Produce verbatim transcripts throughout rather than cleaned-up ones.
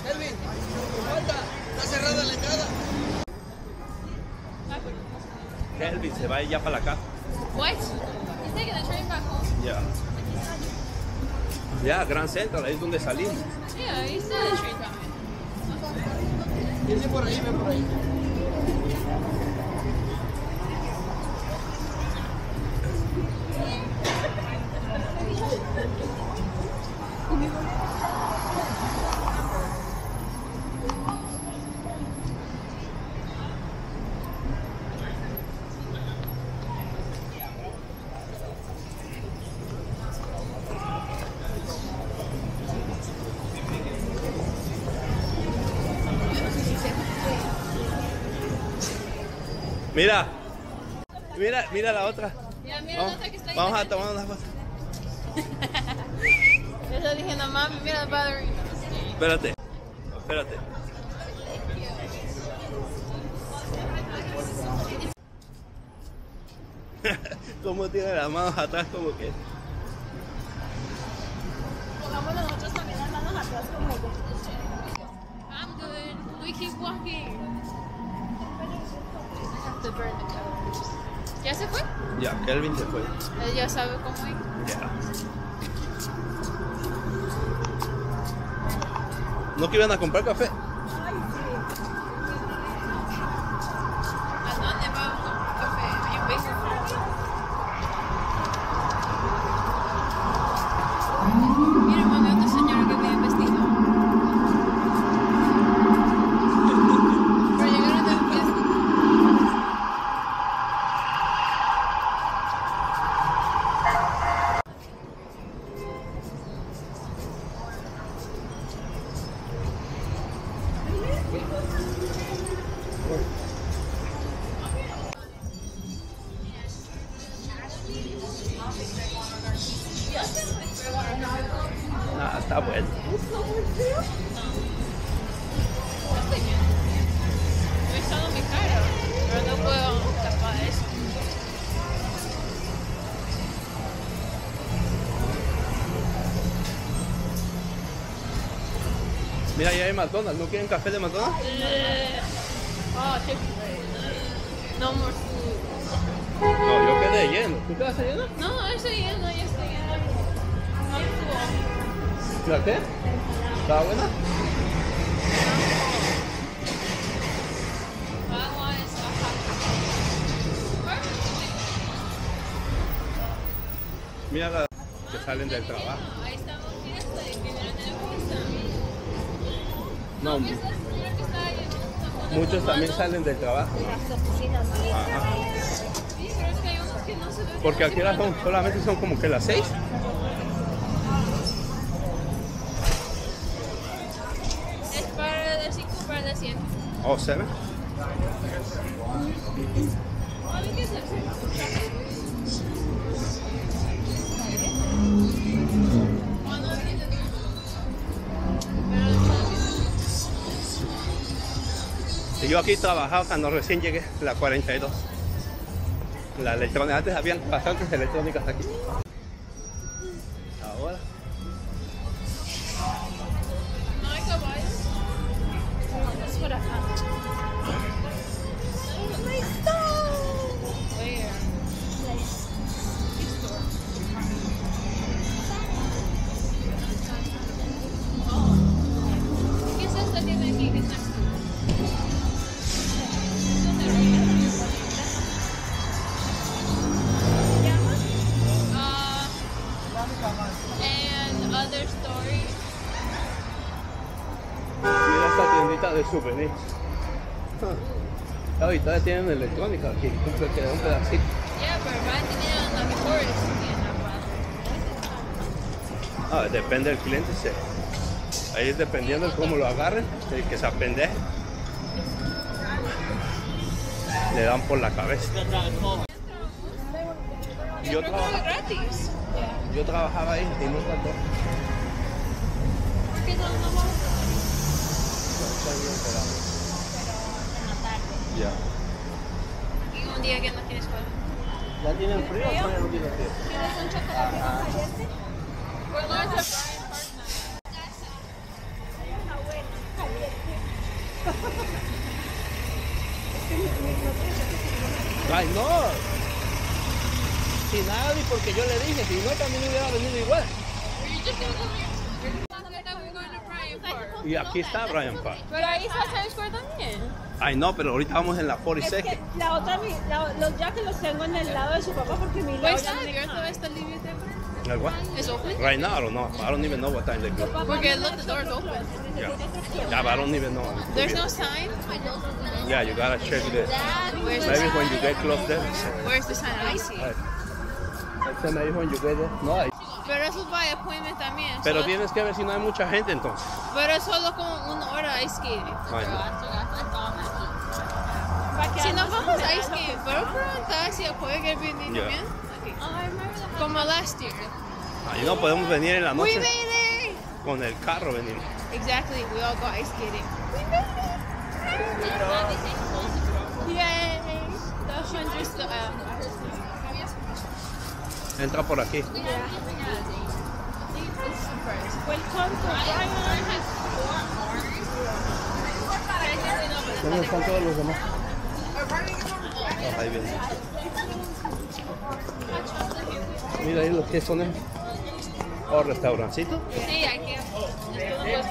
Kelvin, falta. Está cerrada la entrada. Kelvin se va ya para la casa. What? He's taking the train back home. Ya. Ya, Grand Central, ahí es donde salimos. Yeah, he's still in the train coming. Viene por ahí, ven por ahí. Mira, mira, mira la otra. Mira, mira Vamos, la otra que está ahí. vamos a tomar una foto. Yo estoy diciendo, mami, mira la ballerina. Espérate, espérate. Como tiene las manos atrás, como que. Pongámoslo nosotros también las manos atrás como que. I'm good. We keep walking. The burn the colors. ¿Ya se fue? Ya, Kelvin se fue. Él ya sabe cómo ir. Ya. ¿No que iban a comprar café? ¿A dónde vamos con café? En Bakersfield. Mira, mami, otra señora que viene vestido. Pero llegaron de fiesta. Ah, está bueno. No he echado mi cara, pero no puedo tapar eso. Mira, ya hay McDonald's. ¿No quieren café de McDonald's? Oh, Chick-fil-A. No more food. No, yo quedé lleno. ¿Tú quedaste lleno? No, estoy lleno, ya estoy lleno. No full. ¿La qué? ¿Estaba buena? Agua es baja. Mira las que salen del trabajo. Ahí estamos fiesta y vinieron de la fiesta. No, ¿Ves la señora que está ahí? muchos también salen del trabajo. Sí, pero es que hay unos que no se ven. Porque aquí las son, solamente son como que las seis. Es para de cinco, para de cien. O seven. ¿Cuál es ese? Y yo aquí trabajaba cuando recién llegué, la cuarenta y dos. La electrónica, antes habían bastantes electrónicas aquí. Ahora. No hay caballos. Es por acá. Where? Which store? Oh. ¿Qué es esta tienda aquí que está? And other stories. Mira esta tiendita de souvenirs. Ah, ahorita tienen electrónica aquí, cumple que un pedacito. Yeah, pero va a tener las mejores tiendas. Ah, depende del cliente. Se, ahí es dependiendo de cómo lo agarren, el que se apendeje. Le dan por la cabeza. Yo, traba, Gratis. yo trabajaba ahí y no tanto. ¿Por qué no no vamos? Ya. Y un día que no tienes cuál. ¿Ya tienen frío o ya no tienen frío? ¿Quieres un chocolate caliente? We're going to Brian Park now. Ay, no. Si nadie, porque yo le dije, si no también hubiera venido igual. Y aquí está Bryant Park. Pero ahí está Times Square también. Ay, no, pero ahorita vamos en la cuarenta y Es second. que la otra, mi- la- los jackets los tengo en el lado de su papá porque mi lado Where's ya that? no me You're cabe. the Libya there? Like what? It's open? Right now, I don't know. I don't even know what time they go. Porque look, the door's open. Yeah. Yeah, but I don't even know. There's no sign? Yeah, you gotta check this. Where's the Maybe sign? when you get close there. Where's the sign? I see. Ese me dijo when you get there. No hay. Pero eso es by appointment también. Pero Solo- tienes que ver si no hay mucha gente entonces. Pero es solo como una hora ice skating. Ay, no. Si nos vamos a ice skating, ¿puedo preguntar si puede que venir Yeah. bien? Como last year. Ahí no podemos venir en la We noche made it! con el carro venir. Exactly, we all go ice skating. We made it! Yay! The hundred st- uh, Entra por aquí. Welcome to Bryant. ¿Dónde están todos los demás? Oh, ahí viene. Mira ahí lo que son. ¿eh? Oh, restaurancito. Sí, hay que. Esto no puedes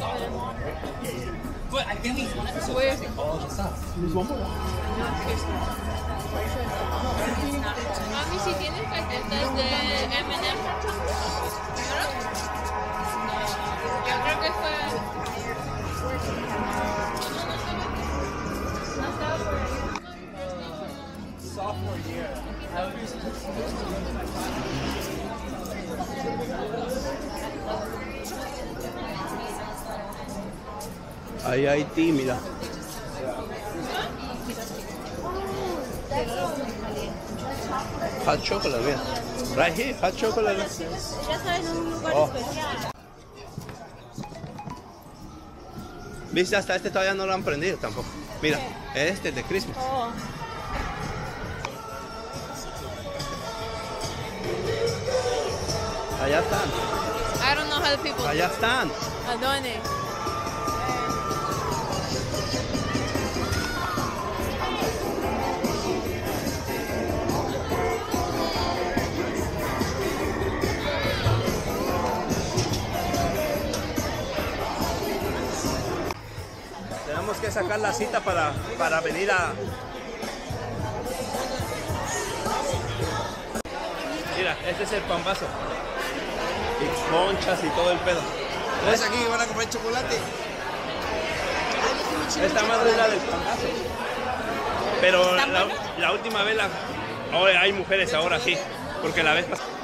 comer. Where is it? Mami, si tienes galletas de M and M, ¿verdad? No, yo creo que fue. No estaba por ahí. Ahí hay ti, mira. Hot chocolate, mira. Right here, hot chocolate. Ya saben, un lugar Oh. especial. Viste, hasta este todavía no lo han prendido tampoco. Mira, este es de Christmas. Oh. Allá están, I don't know how the people. allá están. ¿A dónde? Tenemos que sacar la cita para, para venir a... Mira, este es el pambazo. Y conchas y todo el pedo. ¿Ves aquí que van a comprar chocolate? Esta madre es la del pambazo. Pero la, la última vez, la, ahora hay mujeres ahora sí. Porque la vez pasada...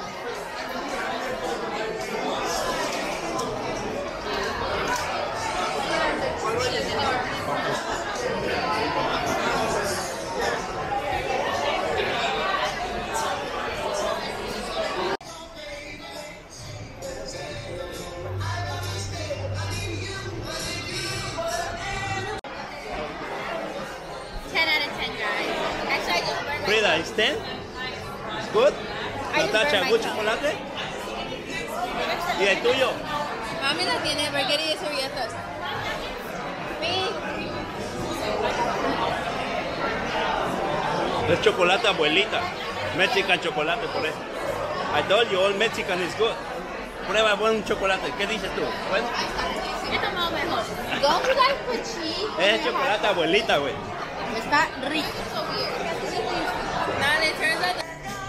ten out of ten, guys. Actually, I just burned my Frida, ¿es ten? ¿Es good? I just ¿Natacha, burned good myself. chocolate? ¿Y el tuyo? Mami la tiene porque quería servilletas. Mi. Es chocolate abuelita. Mexican chocolate, por eso. I told you, all Mexican is good. Prueba buen chocolate. ¿Qué dices tú? Bueno, He tomado mejor. Don't you guys put cheese? es chocolate abuelita, güey. Está rico. Nada, it turns out.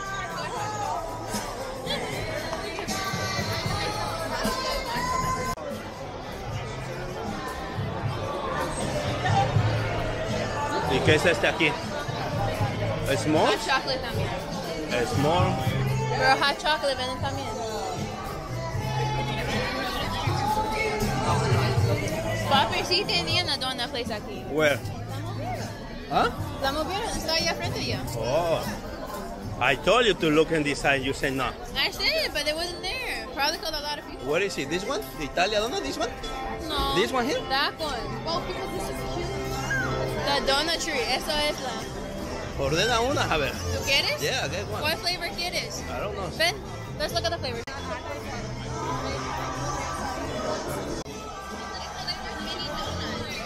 ¿Y qué es este aquí? ¿Small? Hot chocolate también. ¿Small? Pero hot chocolate venden también. Papi, sí tenían a Donut Place aquí. Where? ¿Ah? La movieron, está allá frente ya. Oh. I told you to look in this side, you said no. I said, but it wasn't there. Probably because a lot of people. Where is it? This one? The Italia donut? This one? No. This one here? That one. Well, people, this is cute. The donut tree, eso es la. Ordena una, a ver. ¿Tú quieres? Yeah, get one. What flavor quieres? I don't know. Ven, let's look at the flavors.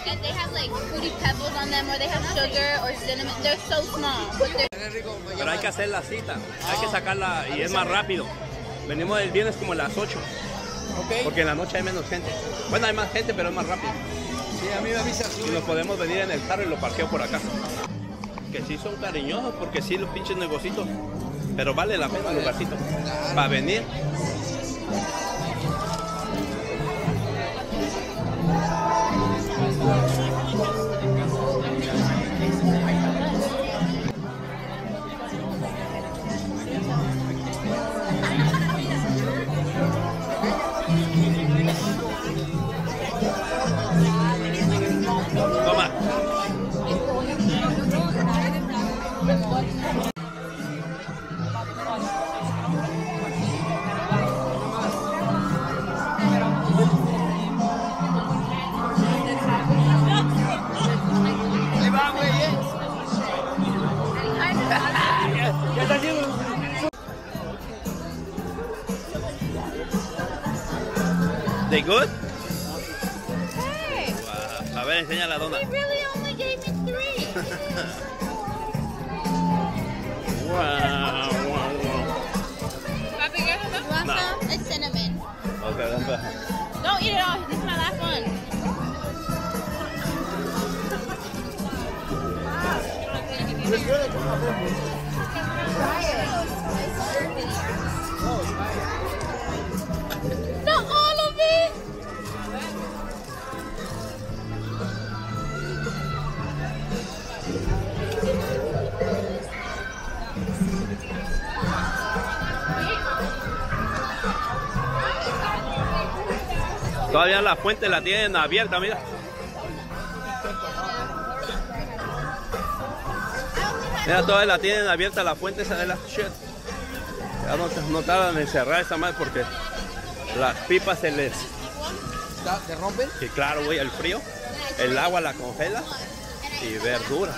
And they have like fruity pebbles on them, or they have sugar or cinnamon. They're so small, but they're Pero hay que hacer la cita, hay que sacarla y es más rápido. Venimos el viernes como a las ocho, Ok. porque en la noche hay menos gente. Bueno, hay más gente, pero es más rápido. Sí, a mí me avisas. Y nos podemos venir en el carro y lo parqueo por acá. Que sí son cariñosos, porque sí los pinches negocitos. Pero vale la pena el lugarcito. Para venir. Toma. Ahí va, güey. ¿eh? ¿Qué está haciendo? They good? hey, Wow. A ver, enseña la dona. he really only gave me three. Wow, wow, wow. Papi, you want No. some? It's cinnamon. Okay, that's better. Don't eat it all. This is my last one. Not all of it. Todavía la fuente la tienen abierta, mira. Mira, todavía la tienen abierta la fuente esa de la shit. Ya no, no tardan en cerrar esa madre porque las pipas se les... ¿Te rompen? Y claro, güey, el frío, el agua la congela y verdura.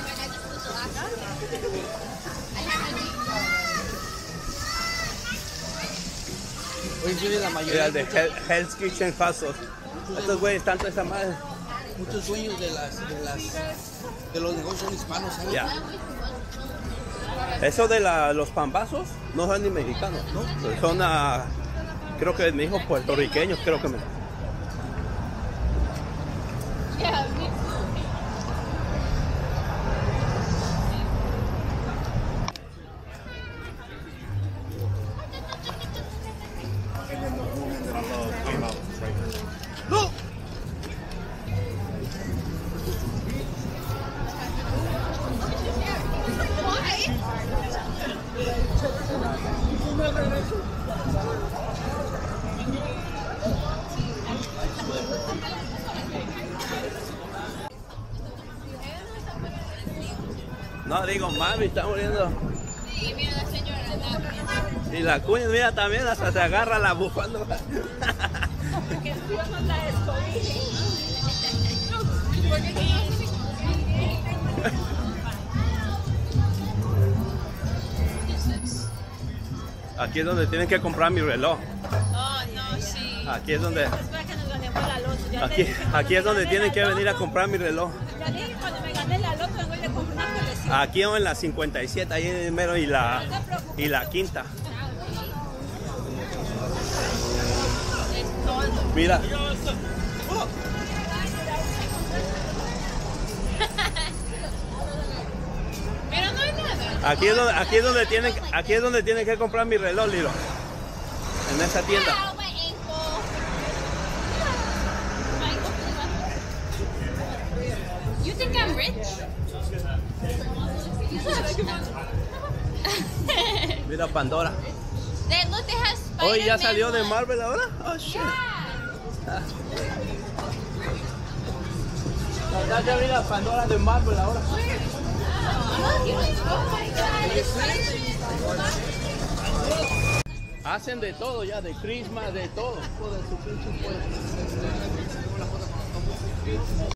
Oye, yo de la Mira, mayoría. el de Hell- Hell's Kitchen Fast Food. Estos güeyes, tanto esa madre. Muchos dueños de las, de las, de los negocios son hispanos, ¿sabes? Ya. Eso de la, los pambazos no son ni mexicanos, ¿no? Son, ah, creo que me dijo puertorriqueños, creo que me... Yeah, me too. ¡No! No, digo, mami, está muriendo. Sí, mira la señora. La... Y la cuña, mira, también hasta se agarra la bufanda. Que el tío no la escogí. Aquí es donde tienen que comprar mi reloj. Oh, no, sí. Aquí es donde... Espera que nos ganemos la loto. Ya Aquí, le dije, aquí es donde cuando tienen me que gane venir a la comprar mi reloj. loto, ya le dije, cuando me gané la loto, vengo y le compro una colección. Aquí en la cincuenta y siete, ahí en el mero y la, y la quinta. Mira. Pero no hay nada. Aquí es donde, aquí es donde tienen, aquí es donde tienen que comprar mi reloj, Lilo. En esa tienda. Ow, my ankle. My ankle. You think I'm rich? Mira Pandora. They look, they have Spider-Man. Hoy ya salió de one. Marvel ahora. Oh shit. Yeah. Ya mira Pandora de Marvel ahora. Oh my God. Hacen de todo ya, de Christmas, de todo. Joder, su pinche pueblo.